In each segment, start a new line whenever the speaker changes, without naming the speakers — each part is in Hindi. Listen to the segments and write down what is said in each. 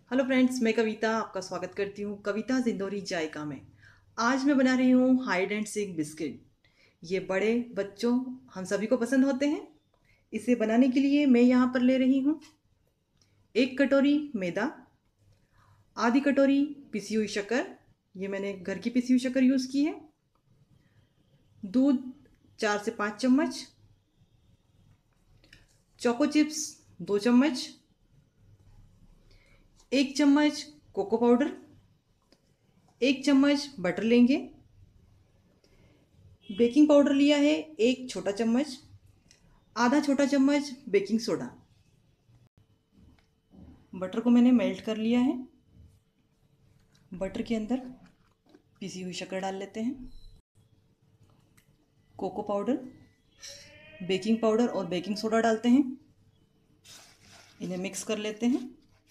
हेलो फ्रेंड्स, मैं कविता आपका स्वागत करती हूँ कविता जिंदौरी जायका में। आज मैं बना रही हूँ हाइड एंड सीक बिस्किट। ये बड़े बच्चों हम सभी को पसंद होते हैं। इसे बनाने के लिए मैं यहाँ पर ले रही हूँ 1 कटोरी मैदा, आधी कटोरी पिसी हुई शक्कर, ये मैंने घर की पिसी हुई शक्कर यूज़ की है, दूध 4 से 5 चम्मच, चोको चिप्स 2 चम्मच, 1 चम्मच कोको पाउडर, 1 चम्मच बटर लेंगे, बेकिंग पाउडर लिया है 1 छोटा चम्मच, आधा छोटा चम्मच बेकिंग सोडा। बटर को मैंने मेल्ट कर लिया है। बटर के अंदर पिसी हुई शक्कर डाल लेते हैं, कोको पाउडर, बेकिंग पाउडर और बेकिंग सोडा डालते हैं। इन्हें मिक्स कर लेते हैं।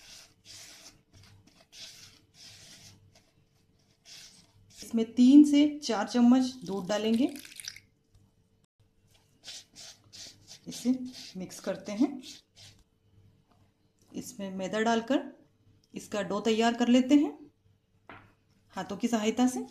इसमें 3 से 4 चम्मच दूध डालेंगे। इसे मिक्स करते हैं। इसमें मैदा डालकर इसका डो तैयार कर लेते हैं हाथों की सहायता से।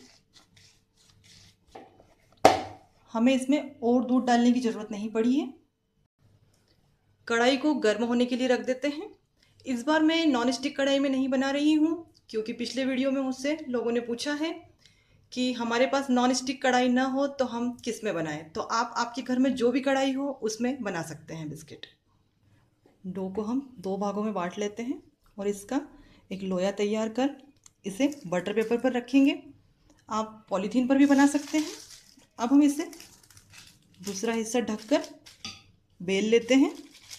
हमें इसमें और दूध डालने की ज़रूरत नहीं पड़ी है। कढ़ाई को गर्म होने के लिए रख देते हैं। इस बार मैं नॉन स्टिक कढ़ाई में नहीं बना रही हूँ, क्योंकि पिछले वीडियो में मुझसे लोगों ने पूछा है कि हमारे पास नॉन स्टिक कढ़ाई ना हो तो हम किस में बनाएं। तो आप आपके घर में जो भी कढ़ाई हो उसमें बना सकते हैं बिस्किट। डो को हम 2 भागों में बांट लेते हैं और इसका एक लोया तैयार कर इसे बटर पेपर पर रखेंगे। आप पॉलीथीन पर भी बना सकते हैं। अब हम इसे दूसरा हिस्सा ढककर बेल लेते हैं।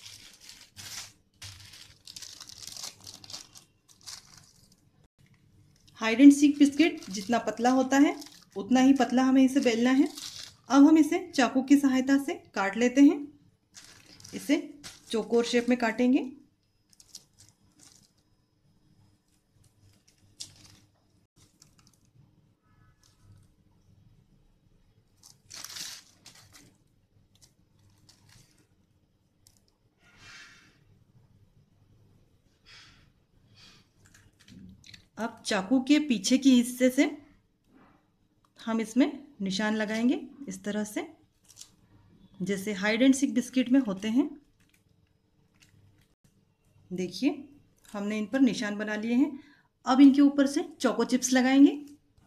हाइड एंड सीक बिस्किट जितना पतला होता है उतना ही पतला हमें इसे बेलना है। अब हम इसे चाकू की सहायता से काट लेते हैं। इसे चौकोर शेप में काटेंगे। अब चाकू के पीछे की हिस्से से हम इसमें निशान लगाएंगे, इस तरह से जैसे हाइड एंड सीक बिस्किट में होते हैं। देखिए, हमने इन पर निशान बना लिए हैं। अब इनके ऊपर से चोको चिप्स लगाएंगे।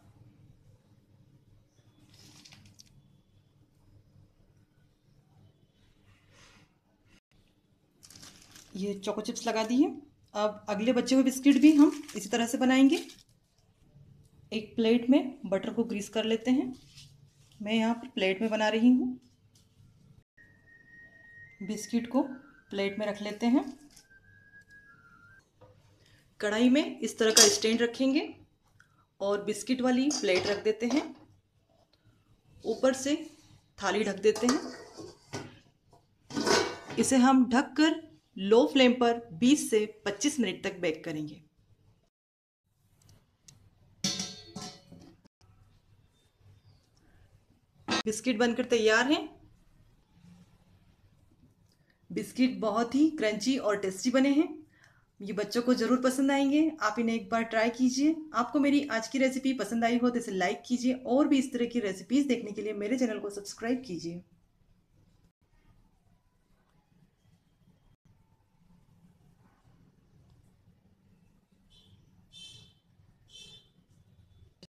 ये चोको चिप्स लगा दी है। अब अगले बचे हुए बिस्किट भी हम इसी तरह से बनाएंगे। एक प्लेट में बटर को ग्रीस कर लेते हैं। मैं यहाँ पर प्लेट में बना रही हूँ। बिस्किट को प्लेट में रख लेते हैं। कढ़ाई में इस तरह का स्टैंड रखेंगे और बिस्किट वाली प्लेट रख देते हैं। ऊपर से थाली ढक देते हैं। इसे हम ढककर लो फ्लेम पर 20 से 25 मिनट तक बेक करेंगे। बिस्किट बनकर तैयार हैं। बिस्किट बहुत ही क्रंची और टेस्टी बने हैं। ये बच्चों को ज़रूर पसंद आएंगे। आप इन्हें एक बार ट्राई कीजिए। आपको मेरी आज की रेसिपी पसंद आई हो तो इसे लाइक कीजिए और भी इस तरह की रेसिपीज़ देखने के लिए मेरे चैनल को सब्सक्राइब कीजिए।